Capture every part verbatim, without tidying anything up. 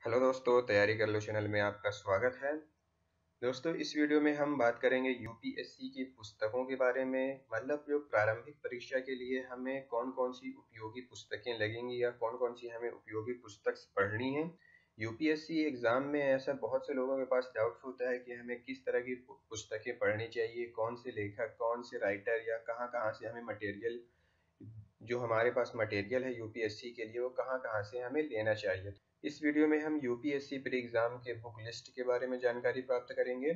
Hello दोस्तों, तैयारी कर लो चैनल में आपका स्वागत है। दोस्तों, इस वीडियो में हम बात करेंगे यूपीएससी की पुस्तकों के बारे में। मतलब जो प्रारंभिक परीक्षा के लिए हमें कौन कौन सी उपयोगी पुस्तकें लगेंगी या कौन कौन सी हमें उपयोगी पुस्तक पढ़नी है। यूपीएससी एग्जाम में ऐसा बहुत से लोगों के पास डाउट्स होता है कि हमें किस तरह की पुस्तकें पढ़नी चाहिए, कौन से लेखक, कौन से राइटर या कहाँ कहाँ से हमें मटेरियल, जो हमारे पास मटेरियल है यूपीएससी के लिए, वो कहाँ कहाँ से हमें लेना चाहिए। इस वीडियो में हम यूपीएससी प्री एग्जाम के बुक लिस्ट के बारे में जानकारी प्राप्त करेंगे।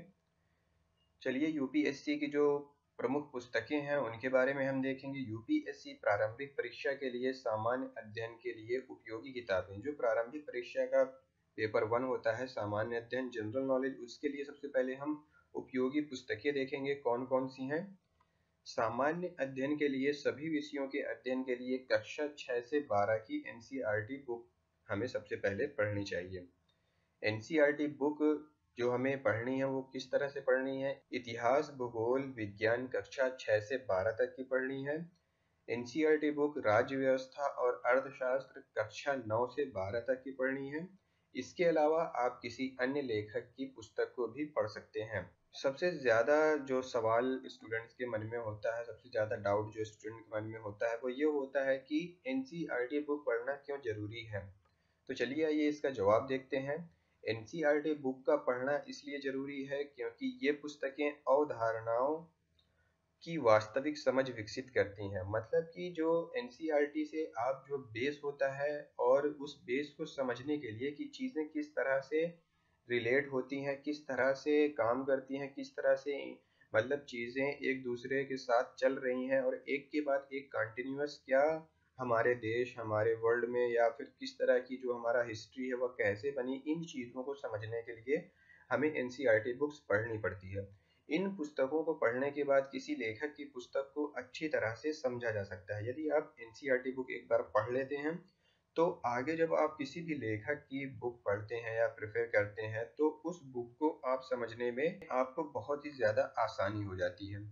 चलिए, यूपीएससी की जो प्रमुख पुस्तकें हैं उनके बारे में हम देखेंगे। यूपीएससी प्रारंभिक परीक्षा के लिए सामान्य अध्ययन के लिए उपयोगी किताबें। जो प्रारंभिक परीक्षा का पेपर वन होता है, सामान्य अध्ययन, जनरल नॉलेज, उसके लिए सबसे पहले हम उपयोगी पुस्तकें देखेंगे कौन कौन सी हैं। सामान्य अध्ययन के लिए सभी विषयों के अध्ययन के लिए कक्षा छह से बारह की एनसीईआरटी बुक हमें सबसे पहले पढ़नी चाहिए। एनसीईआरटी बुक जो हमें पढ़नी है वो किस तरह से पढ़नी है। इतिहास, भूगोल, विज्ञान कक्षा छह से बारह तक की पढ़नी है। एनसीईआरटी बुक राज्य व्यवस्था और अर्थशास्त्र कक्षा नौ से बारह तक की पढ़नी है। इसके अलावा आप किसी अन्य लेखक की पुस्तक को भी पढ़ सकते हैं। सबसे ज़्यादा जो सवाल स्टूडेंट्स के मन में होता है, सबसे ज़्यादा डाउट जो स्टूडेंट के मन में होता है वो ये होता है कि एनसीईआरटी बुक पढ़ना क्यों ज़रूरी है। तो चलिए आइए इसका जवाब देखते हैं। एनसीईआरटी बुक का पढ़ना इसलिए ज़रूरी है क्योंकि ये पुस्तकें अवधारणाओं की वास्तविक समझ विकसित करती हैं। मतलब कि जो एनसीईआरटी से आप जो बेस होता है, और उस बेस को समझने के लिए कि चीज़ें किस तरह से रिलेट होती हैं, किस तरह से काम करती हैं, किस तरह से मतलब चीज़ें एक दूसरे के साथ चल रही हैं और एक के बाद एक कंटिन्यूअस क्या हमारे देश, हमारे वर्ल्ड में, या फिर किस तरह की जो हमारा हिस्ट्री है वह कैसे बनी, इन चीज़ों को समझने के लिए हमें एनसीईआरटी बुक्स पढ़नी पड़ती है। इन पुस्तकों को पढ़ने के बाद किसी लेखक की पुस्तक को अच्छी तरह से समझा जा सकता है। यदि आप एनसीईआरटी बुक एक बार पढ़ लेते हैं तो आगे जब आप किसी भी लेखक की बुक पढ़ते हैं या प्रेफर करते हैं तो उस बुक को आप समझने में आपको बहुत ही ज़्यादा आसानी हो जाती है।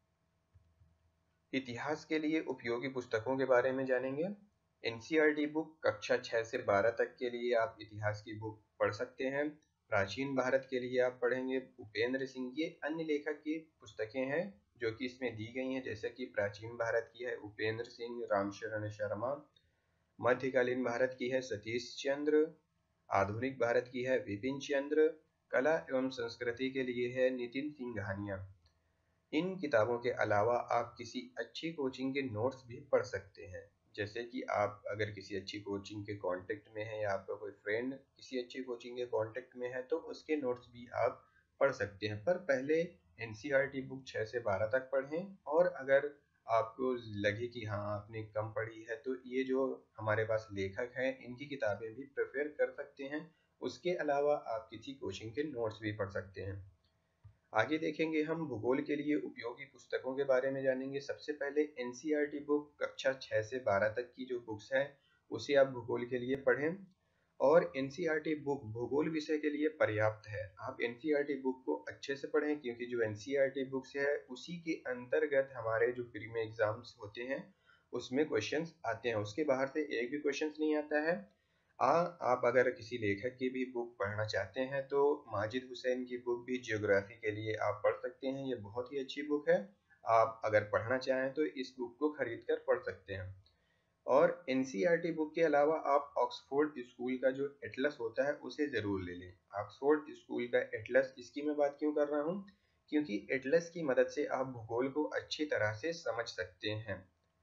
इतिहास के लिए उपयोगी पुस्तकों के बारे में जानेंगे। एनसीईआरटी बुक कक्षा छह से बारह तक के लिए आप इतिहास की बुक पढ़ सकते हैं। प्राचीन भारत के लिए आप पढ़ेंगे उपेंद्र सिंह। ये अन्य लेखक की पुस्तकें हैं जो कि इसमें दी गई हैं, जैसे कि प्राचीन भारत की है उपेंद्र सिंह, रामशरण शर्मा। मध्यकालीन भारत की है सतीश चंद्र। आधुनिक भारत की है विपिन चंद्र। कला एवं संस्कृति के लिए है नितिन सिंघानिया। इन किताबों के अलावा आप किसी अच्छी कोचिंग के नोट्स भी पढ़ सकते हैं। जैसे कि आप अगर किसी अच्छी कोचिंग के कांटेक्ट में हैं या आपका कोई फ्रेंड किसी अच्छी कोचिंग के कांटेक्ट में है तो उसके नोट्स भी आप पढ़ सकते हैं। पर पहले एनसीईआरटी बुक छह से बारह तक पढ़ें, और अगर आपको लगे कि हाँ आपने कम पढ़ी है तो ये जो हमारे पास लेखक हैं इनकी किताबें भी प्रेफर कर सकते हैं। उसके अलावा आप किसी कोचिंग के नोट्स भी पढ़ सकते हैं। आगे देखेंगे हम भूगोल के लिए उपयोगी पुस्तकों के बारे में जानेंगे। सबसे पहले एनसीईआरटी बुक कक्षा छह से बारह तक की जो बुक्स हैं उसे आप भूगोल के लिए पढ़ें, और एनसीईआरटी बुक भूगोल विषय के लिए पर्याप्त है। आप एनसीईआरटी बुक को अच्छे से पढ़ें क्योंकि जो एनसीईआरटी बुक्स है उसी के अंतर्गत हमारे जो प्री में एग्जाम्स होते हैं उसमें क्वेश्चंस आते हैं। उसके बाहर से एक भी क्वेश्चंस नहीं आता है। आ, आप अगर किसी लेखक की भी बुक पढ़ना चाहते हैं तो माजिद हुसैन की बुक भी जियोग्राफी के लिए आप पढ़ सकते हैं। ये बहुत ही अच्छी बुक है। आप अगर पढ़ना चाहें तो इस बुक को खरीद कर पढ़ सकते हैं। और एनसीईआरटी बुक के अलावा आप ऑक्सफोर्ड स्कूल का जो एटलस होता है उसे ज़रूर ले लें। ऑक्सफोर्ड स्कूल का एटलस, इसकी मैं बात क्यों कर रहा हूँ, क्योंकि एटलस की मदद से आप भूगोल को अच्छी तरह से समझ सकते हैं।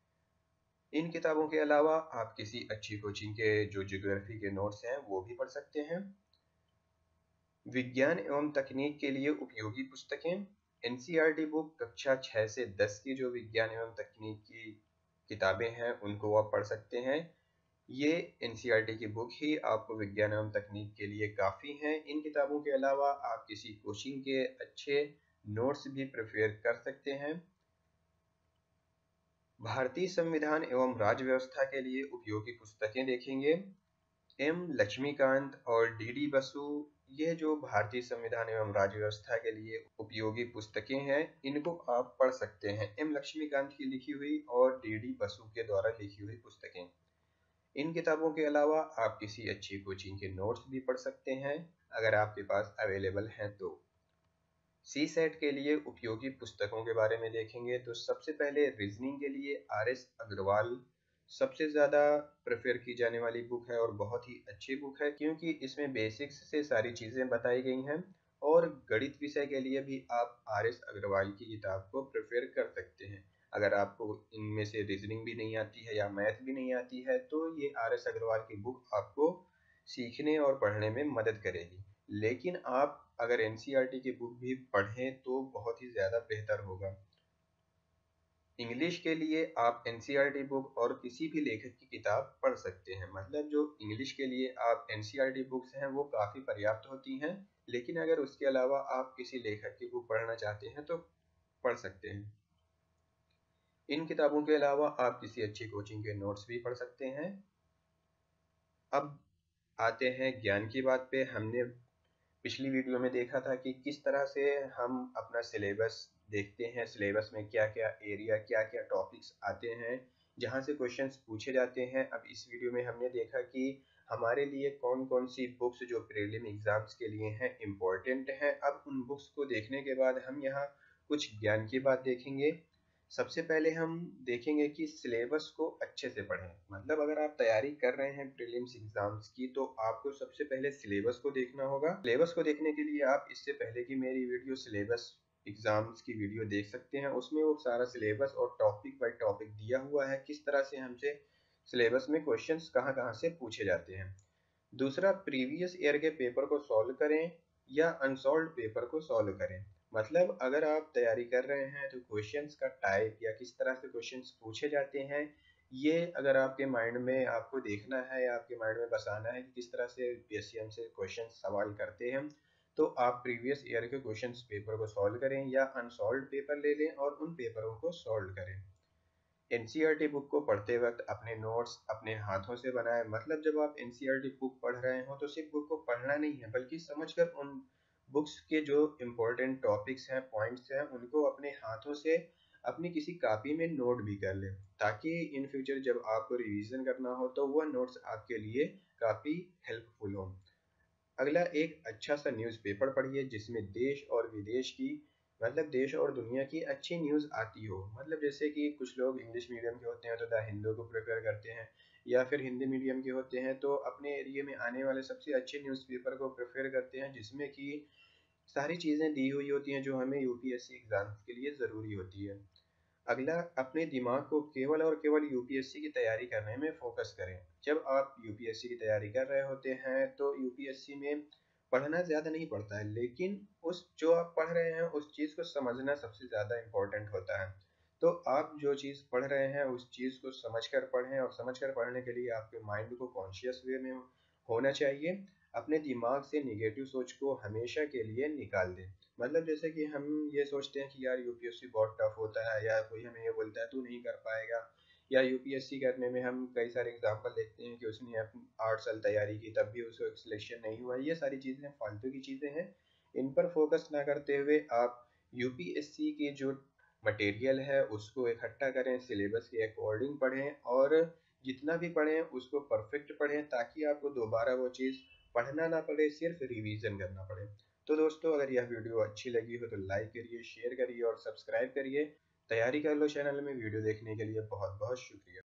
इन किताबों के अलावा आप किसी अच्छी कोचिंग के जो ज्योग्राफी के नोट्स हैं वो भी पढ़ सकते हैं। विज्ञान एवं तकनीक के लिए उपयोगी पुस्तकें। एनसीईआरटी बुक कक्षा छह से दस की जो विज्ञान एवं तकनीक की किताबें हैं उनको आप पढ़ सकते हैं। ये एनसीईआरटी की बुक ही आपको विज्ञान एवं तकनीक के लिए काफ़ी हैं। इन किताबों के अलावा आप किसी कोचिंग के अच्छे नोट्स भी प्रिपेयर कर सकते हैं। भारतीय संविधान एवं राज्य व्यवस्था के लिए उपयोगी पुस्तकें देखेंगे। एम लक्ष्मीकांत और डी डी बसु, ये जो भारतीय संविधान एवं राज्य व्यवस्था के लिए उपयोगी पुस्तकें हैं इनको आप पढ़ सकते हैं। एम लक्ष्मीकांत की लिखी हुई और डी डी बसु के द्वारा लिखी हुई पुस्तकें। इन किताबों के अलावा आप किसी अच्छी कोचिंग के नोट्स भी पढ़ सकते हैं अगर आपके पास अवेलेबल हैं तो। सी सेट के लिए उपयोगी पुस्तकों के बारे में देखेंगे तो सबसे पहले रीजनिंग के लिए आर एस अग्रवाल सबसे ज़्यादा प्रेफर की जाने वाली बुक है और बहुत ही अच्छी बुक है, क्योंकि इसमें बेसिक्स से सारी चीज़ें बताई गई हैं। और गणित विषय के लिए भी आप आर एस अग्रवाल की किताब को प्रेफर कर सकते हैं। अगर आपको इनमें से रीजनिंग भी नहीं आती है या मैथ भी नहीं आती है तो ये आर एस अग्रवाल की बुक आपको सीखने और पढ़ने में मदद करेगी। लेकिन आप अगर एन सी आर टी की बुक भी पढ़ें तो बहुत ही ज़्यादा बेहतर होगा। इंग्लिश के लिए आप N C R T book और किसी भी लेखक की किताब पढ़ सकते हैं। मतलब जो इंग्लिश के लिए आप N C R T books हैं वो काफ़ी पर्याप्त होती हैं, लेकिन अगर उसके अलावा आप किसी लेखक की बुक पढ़ना चाहते हैं तो पढ़ सकते हैं। इन किताबों के अलावा आप किसी अच्छी कोचिंग के नोट्स भी पढ़ सकते हैं। अब आते हैं ज्ञान की बात पे। हमने पिछली वीडियो में देखा था कि किस तरह से हम अपना सिलेबस देखते हैं, सिलेबस में क्या क्या एरिया क्या क्या टॉपिक्स आते हैं जहां से क्वेश्चंस पूछे जाते हैं। अब इस वीडियो में हमने देखा कि हमारे लिए कौन कौन सी बुक्स जो प्रीलिम एग्जाम्स के लिए हैं इम्पोर्टेंट हैं। अब उन बुक्स को देखने के बाद हम यहाँ कुछ ज्ञान की बात देखेंगे। सबसे पहले हम देखेंगे कि सिलेबस को अच्छे से पढ़ें। मतलब अगर आप तैयारी कर रहे हैं प्रीलिम्स एग्जाम्स की तो आपको सबसे पहले सिलेबस को देखना होगा। सिलेबस को देखने के लिए आप इससे पहले की मेरी वीडियो सिलेबस एग्जाम्स की वीडियो देख सकते हैं। उसमें वो सारा सिलेबस और टॉपिक बाय टॉपिक दिया हुआ है, किस तरह से हमसे सिलेबस में क्वेश्चंस कहाँ कहाँ से पूछे जाते हैं। दूसरा, प्रीवियस ईयर के पेपर को सॉल्व करें या अनसॉल्व पेपर को सॉल्व करें। मतलब अगर आप तैयारी कर रहे हैं तो क्वेश्चंस का टाइप या किस तरह से क्वेश्चंस पूछे जाते हैं, ये अगर आपके माइंड में आपको देखना है या आपके माइंड में बसाना है कि किस तरह से यू पी एस सी हमसे क्वेश्चन सवाल करते हैं, तो आप प्रीवियस ईयर के क्वेश्चंस पेपर को सॉल्व करें या अनसॉल्व पेपर ले लें और उन पेपरों को सॉल्व करें। N C R T book को पढ़ते वक्त अपने नोट्स अपने हाथों से बनाएं। मतलब जब आप N C R T book पढ़ रहे हो तो सिर्फ बुक को पढ़ना नहीं है, बल्कि समझकर उन बुक्स के जो इम्पोर्टेंट टॉपिक्स हैं, पॉइंट्स हैं, उनको अपने हाथों से अपनी किसी कॉपी में नोट भी कर लें, ताकि इन फ्यूचर जब आपको रिवीजन करना हो तो वह नोट्स आपके लिए काफ़ी हेल्पफुल हो। अगला, एक अच्छा सा न्यूज़पेपर पढ़िए जिसमें देश और विदेश की, मतलब देश और दुनिया की अच्छी न्यूज़ आती हो। मतलब जैसे कि कुछ लोग इंग्लिश मीडियम के होते हैं तो द हिंदू को प्रेफर करते हैं, या फिर हिंदी मीडियम के होते हैं तो अपने एरिया में आने वाले सबसे अच्छे न्यूज़पेपर को प्रेफर करते हैं, जिसमें कि सारी चीज़ें दी हुई होती हैं जो हमें U P S C exam के लिए ज़रूरी होती है। अगला, अपने दिमाग को केवल और केवल यू पी एस सी की तैयारी करने में फोकस करें। जब आप यू पी एस सी की तैयारी कर रहे होते हैं तो यू पी एस सी में पढ़ना ज़्यादा नहीं पड़ता है, लेकिन उस जो आप पढ़ रहे हैं उस चीज़ को समझना सबसे ज़्यादा इम्पोर्टेंट होता है। तो आप जो चीज़ पढ़ रहे हैं उस चीज़ को समझ कर पढ़ें, और समझ कर पढ़ने के लिए आपके माइंड को कॉन्शियस वे में होना चाहिए। अपने दिमाग से निगेटिव सोच को हमेशा के लिए निकाल दें। मतलब जैसे कि हम ये सोचते हैं कि यार यू पी एस सी बहुत टफ होता है, या कोई हमें ये बोलता है तू नहीं कर पाएगा, या यू पी एस सी करने में हम कई सारे एग्जाम्पल देखते हैं कि उसने आठ साल तैयारी की तब भी उसको सिलेक्शन नहीं हुआ। ये सारी चीज़ें फालतू की चीज़ें हैं, इन पर फोकस ना करते हुए आप यू पी एस सी की जो मटेरियल है उसको इकट्ठा करें, सिलेबस के अकॉर्डिंग पढ़ें, और जितना भी पढ़ें उसको परफेक्ट पढ़ें, ताकि आपको दोबारा वो चीज़ पढ़ना ना पड़े, सिर्फ रिवीजन करना पड़े। तो दोस्तों, अगर यह वीडियो अच्छी लगी हो तो लाइक करिए, शेयर करिए और सब्सक्राइब करिए। तैयारी कर लो चैनल में वीडियो देखने के लिए बहुत बहुत शुक्रिया।